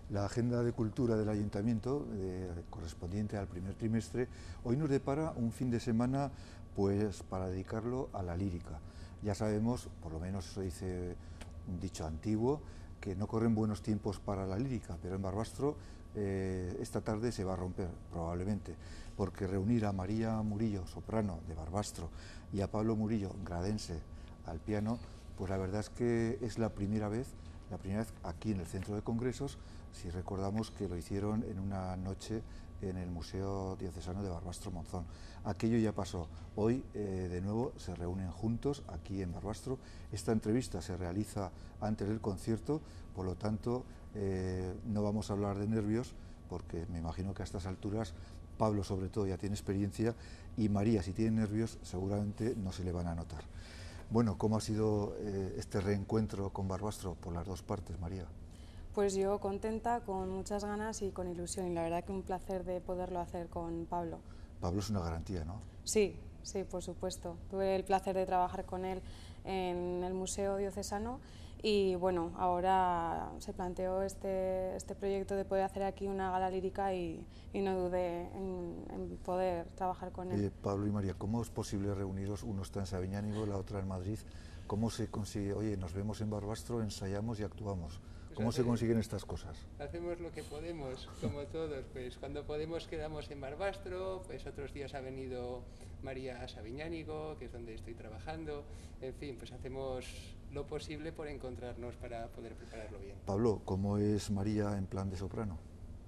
La agenda de cultura del Ayuntamiento, correspondiente al primer trimestre, hoy nos depara un fin de semana pues, para dedicarlo a la lírica. Ya sabemos, por lo menos eso dice un dicho antiguo, que no corren buenos tiempos para la lírica, pero en Barbastro esta tarde se va a romper, probablemente, porque reunir a María Murillo, soprano de Barbastro, y a Pablo Murillo, gradense, al piano, pues la verdad es que es la primera vez aquí en el Centro de Congresos, si recordamos que lo hicieron en una noche en el Museo Diocesano de Barbastro Monzón. Aquello ya pasó. Hoy, de nuevo, se reúnen juntos aquí en Barbastro. Esta entrevista se realiza antes del concierto, por lo tanto, no vamos a hablar de nervios, porque me imagino que a estas alturas Pablo, sobre todo, ya tiene experiencia, y María, si tiene nervios, seguramente no se le van a notar. Bueno, ¿cómo ha sido este reencuentro con Barbastro por las dos partes, María? Pues yo contenta, con muchas ganas y con ilusión. Y la verdad que un placer de poderlo hacer con Pablo. Pablo es una garantía, ¿no? Sí, sí, por supuesto. Tuve el placer de trabajar con él en el Museo Diocesano y bueno, ahora se planteó este proyecto de poder hacer aquí una gala lírica y no dudé en poder trabajar con él. Pablo y María, ¿cómo es posible reuniros? Uno está en Sabiñánigo, la otra en Madrid. ¿Cómo se consigue? Oye, nos vemos en Barbastro, ensayamos y actuamos. Pues ¿Cómo se consiguen estas cosas? hacemos lo que podemos, como todos. Pues cuando podemos quedamos en Barbastro, pues otros días ha venido María a Sabiñánigo, que es donde estoy trabajando. En fin, pues hacemos lo posible por encontrarnos para poder prepararlo bien. Pablo, ¿cómo es María en plan de soprano?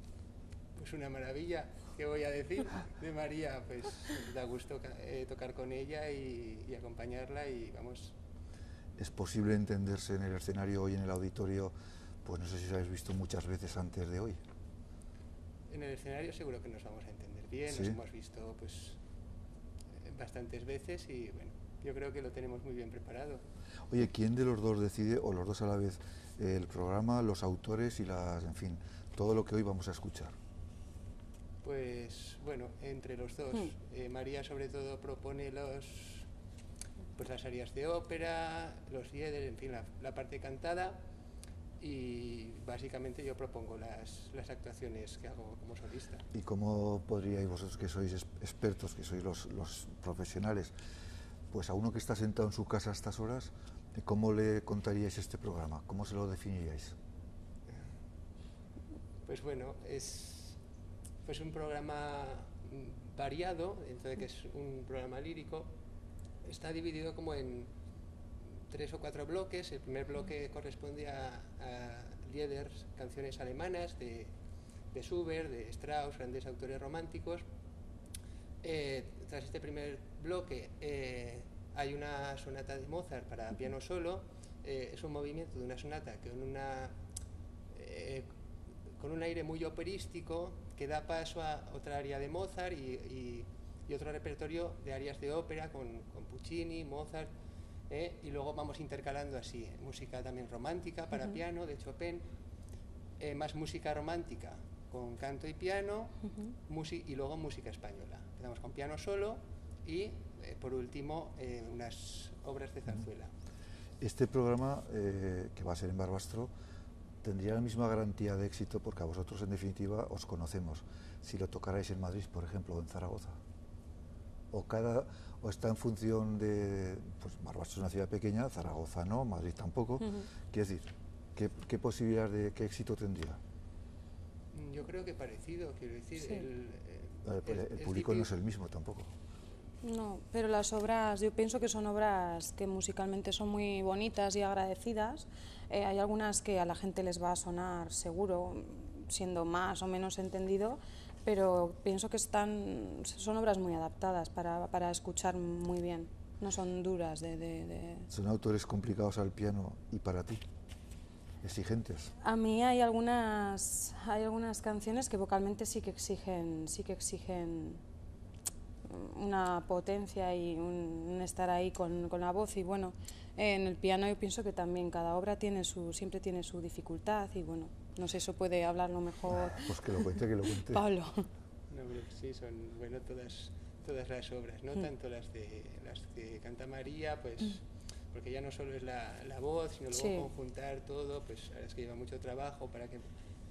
Pues una maravilla, ¿qué voy a decir de María? Pues da gusto tocar con ella y acompañarla y vamos. ¿Es posible entenderse en el escenario hoy en el auditorio? Pues no sé si os habéis visto muchas veces antes de hoy. En el escenario seguro que nos vamos a entender bien, ¿Sí? nos hemos visto pues bastantes veces y bueno, yo creo que lo tenemos muy bien preparado. Oye, ¿quién de los dos decide, o los dos a la vez, el programa, los autores y en fin, todo lo que hoy vamos a escuchar? Pues bueno, entre los dos. María sobre todo propone pues las arias de ópera, los lieder, en fin, la parte cantada, y básicamente yo propongo las actuaciones que hago como solista. ¿Y cómo podríais vosotros, que sois expertos, que sois los profesionales, pues a uno que está sentado en su casa a estas horas, cómo le contaríais este programa? ¿Cómo se lo definiríais? Pues bueno, es pues un programa variado, dentro de que es un programa lírico. Está dividido como en 3 o 4 bloques. El primer bloque corresponde a Lieders, canciones alemanas de Schubert, de Strauss, grandes autores románticos. Tras este primer bloque hay una sonata de Mozart para piano solo. Es un movimiento de una sonata con un aire muy operístico que da paso a otra aria de Mozart y otro repertorio de arias de ópera con Puccini, Mozart, y luego vamos intercalando así música también romántica para piano de Chopin, más música romántica con canto y piano, y luego música española. Empezamos con piano solo y por último unas obras de zarzuela. Este programa, que va a ser en Barbastro, tendría la misma garantía de éxito, porque a vosotros en definitiva os conocemos, si lo tocarais en Madrid, por ejemplo, o en Zaragoza. O está en función de, pues Barbastro es una ciudad pequeña, Zaragoza no, Madrid tampoco. Quiero decir, ¿qué posibilidad de qué éxito tendría? Yo creo que parecido, quiero decir, Sí. El público no es el mismo tampoco. No, pero las obras, yo pienso que son obras que musicalmente son muy bonitas y agradecidas. Hay algunas que a la gente les va a sonar seguro, siendo más o menos entendido, pero pienso que son obras muy adaptadas para escuchar muy bien. No son duras Son autores complicados al piano y para ti, exigentes. A mí hay algunas canciones que vocalmente sí que exigen una potencia y un estar ahí con la voz, y bueno, en el piano yo pienso que también cada obra siempre tiene su dificultad, y bueno, no sé, eso puede hablarlo mejor Pues que lo cuente. Pablo. No, pero sí, son bueno todas las obras, no tanto las que canta María, pues porque ya no solo es la voz, sino luego Sí. conjuntar todo, pues la verdad es que lleva mucho trabajo para que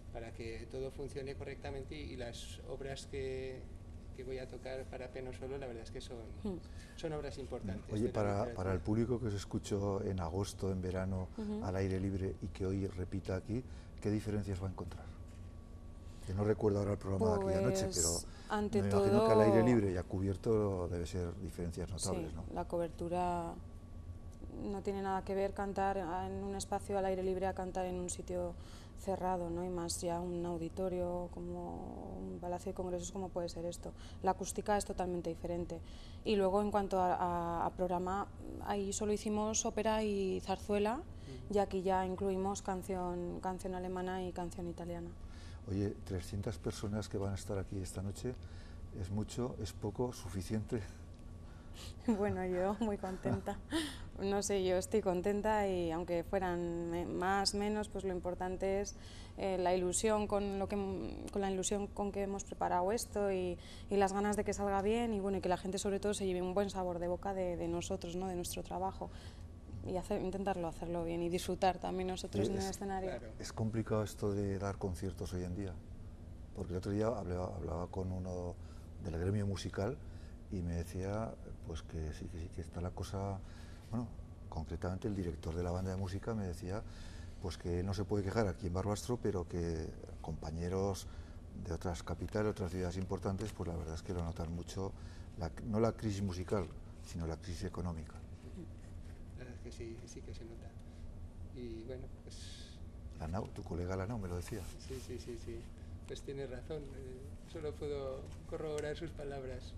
para que todo funcione correctamente y las obras que voy a tocar para piano solo, la verdad es que son obras importantes. Oye, para el público que os escuchó en agosto, en verano, al aire libre y que hoy repita aquí, ¿qué diferencias va a encontrar? Que no recuerdo ahora el programa de aquella noche, pero ante me todo, imagino que al aire libre y a cubierto debe ser diferencias notables, sí, ¿no? La cobertura no tiene nada que ver cantar en un espacio al aire libre a cantar en un sitio cerrado, ¿no? Y más ya un auditorio como un palacio de congresos como puede ser esto. La acústica es totalmente diferente. Y luego en cuanto a programa, ahí solo hicimos ópera y zarzuela, y aquí ya incluimos canción alemana y canción italiana. Oye, 300 personas que van a estar aquí esta noche, ¿es mucho, es poco, suficiente? Bueno, yo muy contenta. No sé, yo estoy contenta y aunque fueran más, menos, pues lo importante es la ilusión con la ilusión con que hemos preparado esto y las ganas de que salga bien y bueno, y que la gente sobre todo se lleve un buen sabor de boca de nosotros, ¿no? De nuestro trabajo y intentarlo hacerlo bien y disfrutar también nosotros en el escenario. Claro. Es complicado esto de dar conciertos hoy en día, porque el otro día hablaba con uno del gremio musical y me decía pues que sí que está la cosa, bueno, concretamente el director de la banda de música me decía pues que no se puede quejar aquí en Barbastro, pero que compañeros de otras capitales, otras ciudades importantes, pues la verdad es que lo notan mucho, no la crisis musical, sino la crisis económica. La verdad es que sí que se nota. Y bueno, pues... Lanao, tu colega Lanao me lo decía. Sí. Pues tiene razón. Solo puedo corroborar sus palabras.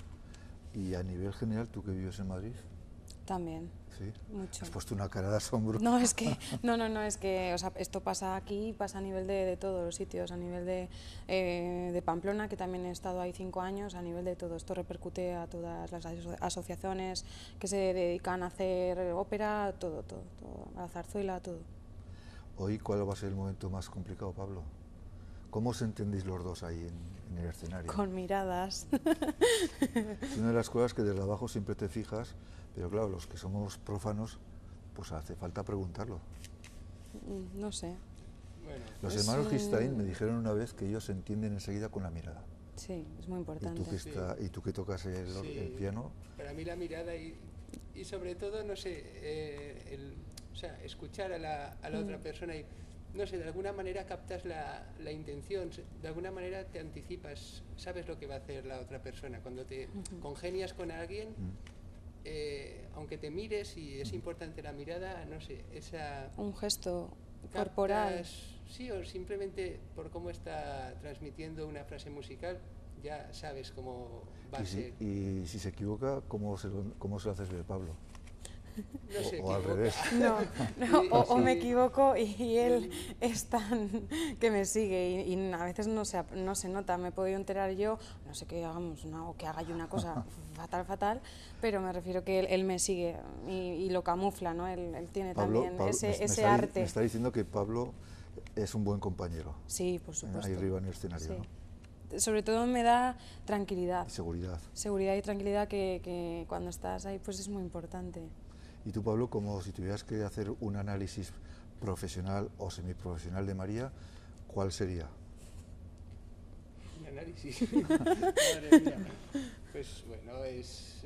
Y a nivel general, ¿tú que vives en Madrid? También. Sí. Mucho. Has puesto una cara de asombro. No, es que, es que o sea, esto pasa aquí, pasa a nivel de todos los sitios, a nivel de Pamplona, que también he estado ahí 5 años, a nivel de todo. Esto repercute a todas las asociaciones que se dedican a hacer ópera, todo, a la zarzuela, todo. Hoy, ¿cuál va a ser el momento más complicado, Pablo? ¿Cómo os entendéis los dos ahí en el escenario? Con miradas. Es una de las cosas que desde abajo siempre te fijas, pero claro, los que somos prófanos, pues hace falta preguntarlo. No sé. Bueno, los hermanos Gistain me dijeron una vez que ellos se entienden enseguida con la mirada. Sí, es muy importante. ¿Y tú que tocas el piano? Para mí la mirada y sobre todo, no sé, o sea, escuchar a la otra persona y, no sé, de alguna manera captas la intención, de alguna manera te anticipas, sabes lo que va a hacer la otra persona. Cuando te congenias con alguien, aunque te mires y es importante la mirada, no sé, un gesto corporal. Sí, o simplemente por cómo está transmitiendo una frase musical, ya sabes cómo va a ser. Y si se equivoca, ¿cómo se lo haces ver, Pablo? No se o al equivoca. revés. O me equivoco y él es tan que me sigue y a veces no se nota. Me he podido enterar yo, no sé que hagamos o que haga yo una cosa fatal, pero me refiero que él me sigue y lo camufla, ¿no? Él tiene también ese arte. Me está diciendo que Pablo es un buen compañero. Sí, por supuesto. Ahí arriba en el escenario, sí. ¿no? Sobre todo me da tranquilidad. Y seguridad. Seguridad y tranquilidad que cuando estás ahí pues es muy importante. Y tú, Pablo, como si tuvieras que hacer un análisis profesional o semiprofesional de María, ¿cuál sería? Un análisis. Madre mía. Pues bueno, es...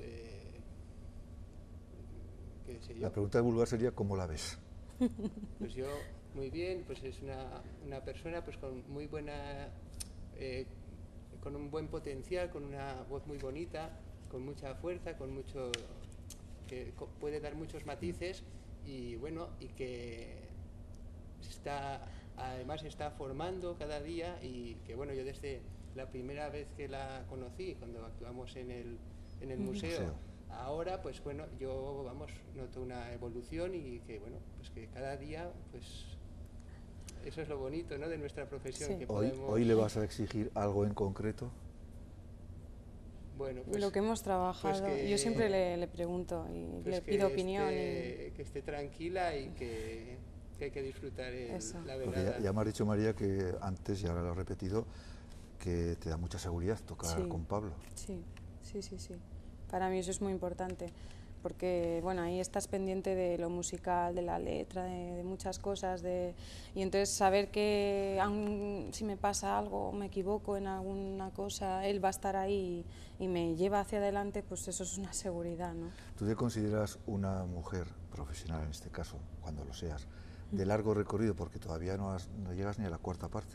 ¿qué sé yo? La pregunta vulgar sería ¿cómo la ves? Pues yo, muy bien, pues es una persona pues con muy buena... con un buen potencial, con una voz muy bonita, con mucha fuerza, con mucho... que puede dar muchos matices y bueno, y que además está formando cada día y que bueno, yo desde la primera vez que la conocí, cuando actuamos en el museo, ahora pues bueno, yo noto una evolución y que bueno, pues que cada día pues eso es lo bonito, ¿no?, de nuestra profesión. Sí. Que ¿Hoy le vas a exigir algo en concreto? Bueno, pues, lo que hemos trabajado, pues yo siempre le pregunto y pues le pido opinión. Que esté tranquila y que hay que disfrutar la velada. Porque ya me has dicho, María, que antes, y ahora lo he repetido, que te da mucha seguridad tocar con Pablo. Sí. Para mí eso es muy importante. porque bueno, ahí estás pendiente de lo musical, de la letra, de muchas cosas, y entonces saber que aun si me pasa algo, me equivoco en alguna cosa, él va a estar ahí y me lleva hacia adelante, pues eso es una seguridad, ¿no? ¿Tú te consideras una mujer profesional, en este caso, cuando lo seas, de largo recorrido, porque todavía no llegas ni a la cuarta parte?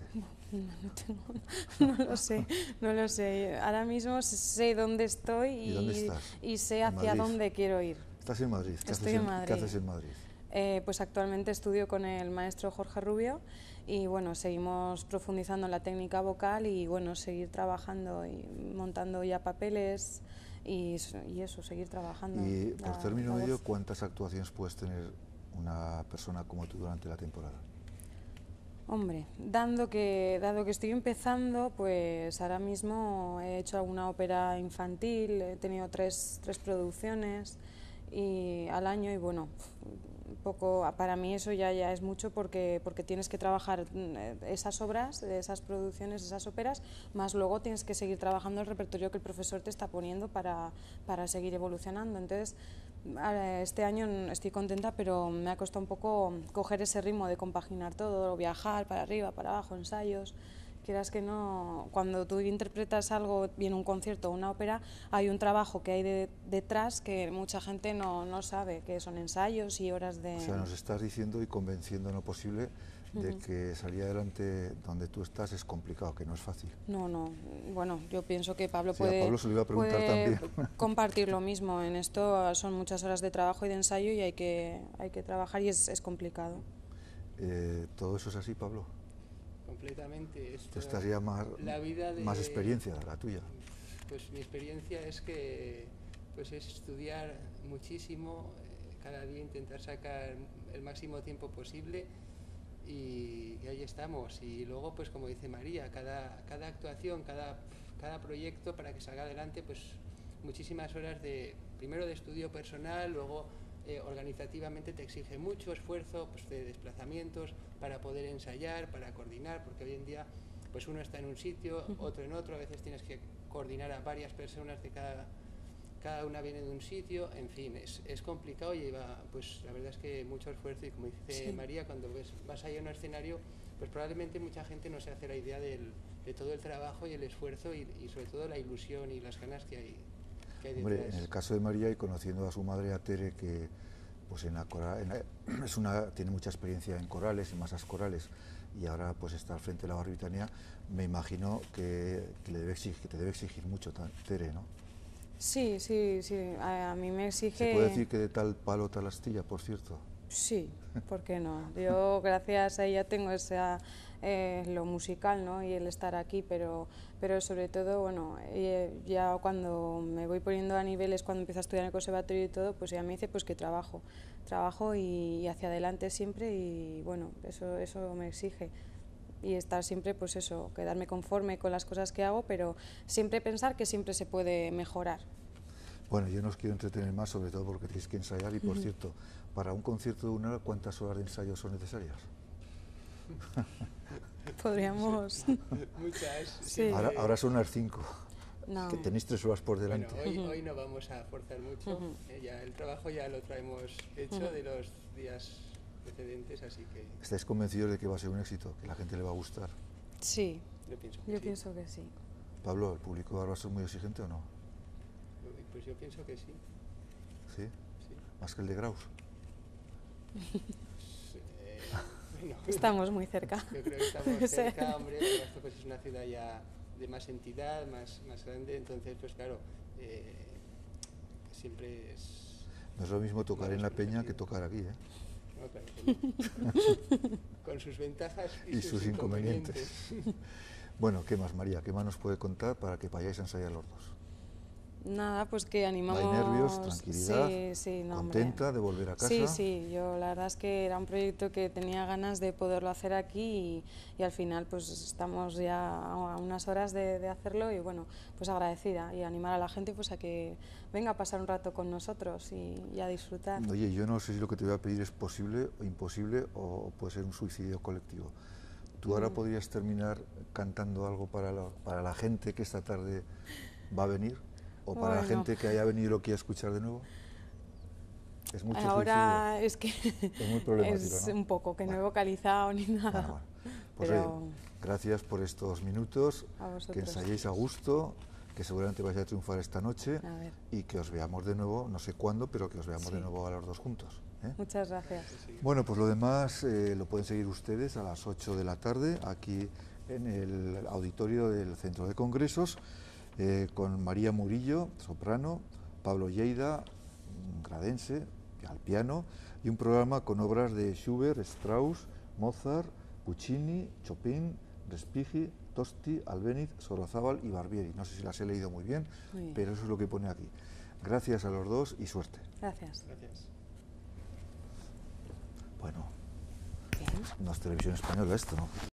No lo sé, no lo sé. Ahora mismo sé dónde estoy ¿Y dónde estás? y sé ¿En hacia Madrid? dónde quiero ir. ¿Estás en Madrid? Estoy en Madrid. ¿Qué haces en Madrid? Pues actualmente estudio con el maestro Jorge Rubio y bueno, seguimos profundizando en la técnica vocal y bueno, seguir trabajando y montando ya papeles y eso, seguir trabajando. Y por término medio, ¿cuántas actuaciones puedes tener una persona como tú durante la temporada? Hombre, dado que estoy empezando, pues ahora mismo he hecho alguna ópera infantil, he tenido tres producciones al año y bueno, poco, para mí eso ya es mucho porque tienes que trabajar esas obras, esas producciones, esas óperas, más luego tienes que seguir trabajando el repertorio que el profesor te está poniendo para seguir evolucionando. Entonces, este año estoy contenta, pero me ha costado un poco coger ese ritmo de compaginar todo, viajar para arriba, para abajo, ensayos. Quieras que no, cuando tú interpretas algo, bien un concierto o una ópera, hay un trabajo que hay detrás que mucha gente no sabe, que son ensayos y horas de... O sea, nos estás diciendo y convenciendo en lo posible de que salir adelante donde tú estás es complicado, que no es fácil. No, bueno, yo pienso que Pablo sí, a Pablo se lo iba a preguntar puede también. compartir lo mismo. En esto son muchas horas de trabajo y de ensayo y hay que trabajar y es complicado. ¿Todo eso es así, Pablo? Completamente. Tú estás ya más experiencia, la tuya. Pues mi experiencia es que pues es estudiar muchísimo, cada día intentar sacar el máximo tiempo posible y ahí estamos. Y luego, pues como dice María, cada actuación, cada proyecto para que salga adelante, pues muchísimas horas primero de estudio personal, luego organizativamente te exige mucho esfuerzo, pues de desplazamientos para poder ensayar, para coordinar, porque hoy en día pues uno está en un sitio, otro en otro, a veces tienes que coordinar a varias personas de cada una viene de un sitio, en fin, es complicado y lleva, pues la verdad es que mucho esfuerzo y como dice María, cuando vas ahí a un escenario, pues probablemente mucha gente no se hace la idea de todo el trabajo y el esfuerzo y sobre todo la ilusión y las ganas que hay detrás. Hombre, en el caso de María y conociendo a su madre, a Tere, que pues tiene mucha experiencia en corales, en masas corales, y ahora pues está al frente de la Barbitanía, me imagino que te debe exigir mucho Tere, ¿no? Sí, a mí me exige... ¿Se puede decir que de tal palo tal astilla, por cierto? Sí, ¿por qué no? Yo gracias a ella tengo lo musical, ¿no? Y el estar aquí, pero sobre todo, bueno, ya cuando me voy poniendo a niveles, cuando empiezo a estudiar en el conservatorio y todo, pues ella me dice pues que trabajo y hacia adelante siempre y bueno, eso me exige. Y estar siempre, pues eso, quedarme conforme con las cosas que hago, pero siempre pensar que siempre se puede mejorar. Bueno, yo no os quiero entretener más, sobre todo porque tenéis que ensayar y, por cierto, para un concierto de 1 hora, ¿cuántas horas de ensayo son necesarias? Podríamos... Muchas. Sí. Ahora son las 5, no. que tenéis 3 horas por delante. Bueno, hoy no vamos a forzar mucho, ya el trabajo ya lo traemos hecho de los días precedentes, así que... ¿Estáis convencidos de que va a ser un éxito, que la gente le va a gustar? Sí, yo pienso que sí. Pablo, ¿el público ahora va a ser muy exigente o no? Pues yo pienso que sí. ¿Sí? Sí. ¿Más que el de Graus? Bueno, estamos muy cerca. Yo creo que estamos cerca, hombre, esto pues es una ciudad ya de más entidad, más grande, entonces pues claro, siempre es... No es lo mismo tocar en La Peña que tocar aquí, ¿eh? No, claro que no. Con sus ventajas y sus inconvenientes. Bueno, ¿qué más, María? ¿Qué más nos puede contar para que vayáis a ensayar los dos? Nada, pues que animamos... ¿No hay nervios, tranquilidad, no, contenta de volver a casa? Sí, yo la verdad es que era un proyecto que tenía ganas de poderlo hacer aquí y al final pues estamos ya a unas horas de hacerlo y bueno, pues agradecida y animar a la gente pues a que venga a pasar un rato con nosotros y a disfrutar. Oye, yo no sé si lo que te voy a pedir es posible o imposible o puede ser un suicidio colectivo. ¿Tú ahora podrías terminar cantando algo para la gente que esta tarde va a venir? ¿O para la gente que haya venido y lo quiera escuchar de nuevo? Es mucho Ahora es que es muy problemático, es ¿no? un poco, que no he Bueno. vocalizado ni nada. Bueno. Pues Pero oye, gracias por estos minutos, a vosotros. que ensayéis a gusto, que seguramente vais a triunfar esta noche A ver. y que os veamos de nuevo, no sé cuándo, pero que os veamos de nuevo a los dos juntos. ¿eh? Muchas gracias. Bueno, pues lo demás lo pueden seguir ustedes a las 8 de la tarde aquí en el auditorio del Centro de Congresos con María Murillo, soprano, Pablo Lleida, gradense, al piano, y un programa con obras de Schubert, Strauss, Mozart, Puccini, Chopin, Respighi, Tosti, Albéniz, Sorozábal y Barbieri. No sé si las he leído muy bien, pero eso es lo que pone aquí. Gracias a los dos y suerte. Gracias. Gracias. Bueno, Bien. no es televisión española esto, ¿no?